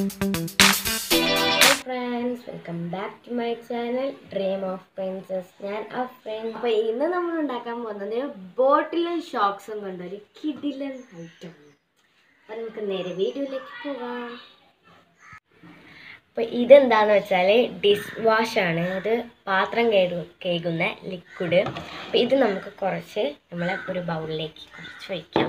Hi friends, welcome back to my channel Dream of Princess. ഞാൻ അഫ്രീൻ. അപ്പോൾ ഇന്ന് നമ്മൾ ഉണ്ടാക്കാൻ പോകുന്നത് ബോട്ടിലും ഷോക്സും കൊണ്ട് ഒരു കിടിലൻ ഐറ്റം. അപ്പോൾ നമുക്ക് നേരെ വീഡിയോയിലേക്ക് പോകാം. അപ്പോൾ ഇതെന്താണെന്ന് വെച്ചാൽ ഡിഷ് വാഷാണ്. ഇത് പാത്രം കഴുകുന്ന ലിക്വിഡ്. അപ്പോൾ ഇത് നമുക്ക് കുറച്ച് നമ്മളെ ഒരു ബൗളിലേക്ക് കുറച്ച് വയ്ക്കാം.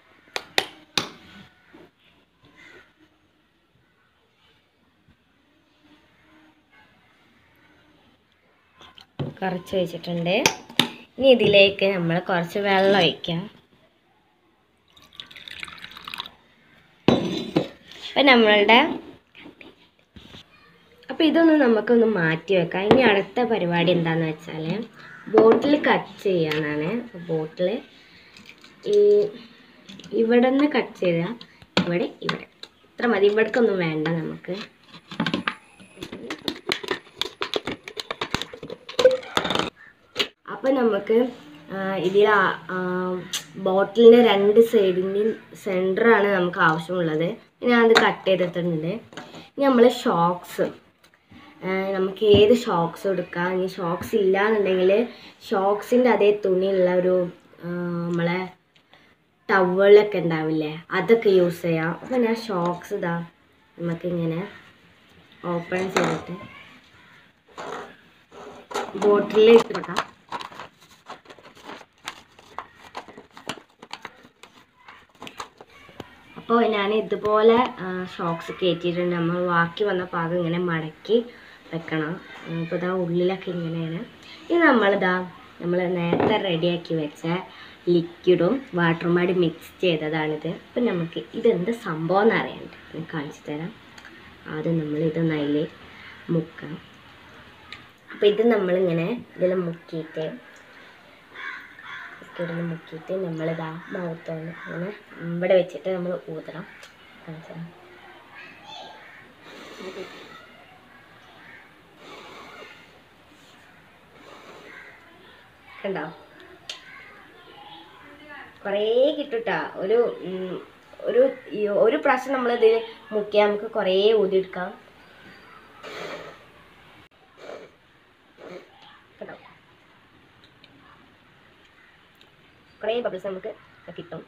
കുറച്ച് വെച്ചിട്ടുണ്ട്. ഇനി ഇതിലേക്ക് നമ്മൾ കുറച്ച് വെള്ളം ഒഴിക്കാം. അപ്പം ഇതൊന്ന് നമുക്കൊന്ന് മാറ്റി വെക്കാം. ഇനി അടുത്ത പരിപാടി എന്താണെന്ന് വെച്ചാൽ ബോട്ടിൽ കട്ട് ചെയ്യാനാണ്. ബോട്ടിൽ ഇവിടെ നിന്ന് കട്ട് ചെയ്താൽ ഇവിടെ ഇത്ര മതി. ഇവിടേക്കൊന്നും വേണ്ട നമുക്ക്. അപ്പം നമുക്ക് ഇതിൽ ബോട്ടിലിൻ്റെ രണ്ട് സൈഡിൻ്റെയും സെൻറ്ററാണ് നമുക്ക് ആവശ്യമുള്ളത്. ഞാനത് കട്ട് ചെയ്തിട്ടുണ്ട്. ഇനി നമ്മൾ ഷോക്സ്, നമുക്ക് ഏത് ഷോക്സ് എടുക്കാം. ഇനി ഷോക്സ് ഇല്ല എന്നുണ്ടെങ്കിൽ ഷോക്സിൻ്റെ അതേ തുണിയുള്ള ഒരു നമ്മളെ ടവലൊക്കെ ഉണ്ടാവില്ലേ, അതൊക്കെ യൂസ് ചെയ്യാം. അപ്പോൾ ഞാൻ ഷോക്സ് ഇതാ നമുക്കിങ്ങനെ ഓപ്പൺ ചെയ്തിട്ട് ബോട്ടിലിൽ ഇട്ടിട്ടാം. അപ്പോൾ ഞാൻ ഇതുപോലെ ഷോക്സ് കയറ്റിയിട്ടുണ്ട്. നമ്മൾ ബാക്കി വന്ന ഭാഗം ഇങ്ങനെ മടക്കി വെക്കണം. അപ്പോൾ ഇതാ ഉള്ളിലൊക്കെ ഇങ്ങനെയാണ്. ഇത് നമ്മൾ നേരത്തെ റെഡിയാക്കി വെച്ച ലിക്വിഡും വാട്ടറും കൂടി മിക്സ് ചെയ്തതാണിത്. അപ്പം നമുക്ക് ഇതെന്ത് സംഭവം എന്ന് അറിയണ്ട, ഞാൻ കാണിച്ചു തരാം. ആദ്യം നമ്മളിതൊന്ന് അതിൽ മുക്കാം. അപ്പോൾ ഇത് നമ്മളിങ്ങനെ ഇതിൽ മുക്കിയിട്ട് നമ്മളിതാ മൗത്തോണ്ട് അങ്ങനെ ഇവിടെ വെച്ചിട്ട് നമ്മൾ ഊതണം. കണ്ടോ, കുറേ കിട്ടുട്ടാ. ഒരു പ്രാവശ്യം നമ്മളിത് മുക്കിയാൽ നമുക്ക് കുറേ ഊതിയെടുക്കാം. കണ്ടോ, കുറേ ബബിൾസ് നമുക്ക് കിട്ടും.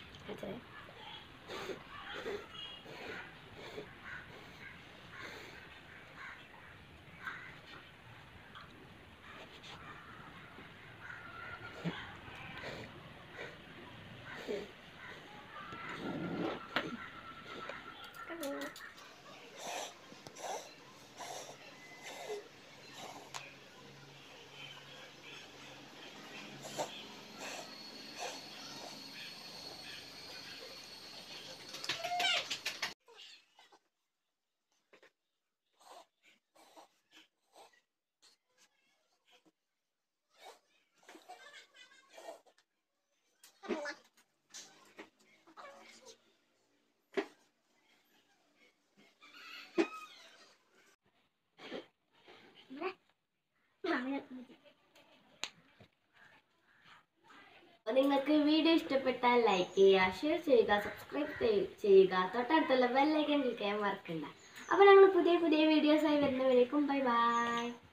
നിങ്ങൾക്ക് വീഡിയോ ഇഷ്ടപ്പെട്ടാൽ ലൈക്ക് ചെയ്യുക, ഷെയർ ചെയ്യുക, സബ്സ്ക്രൈബ് ചെയ്യുക, തൊട്ടടുത്തുള്ള ബെൽ ഐക്കൺ ക്ലിക്ക് ചെയ്യാൻ മറക്കണ്ട. അപ്പോൾ ഞങ്ങൾ പുതിയ വീഡിയോസായി വരുന്നവരേക്കും ബൈ ബൈ.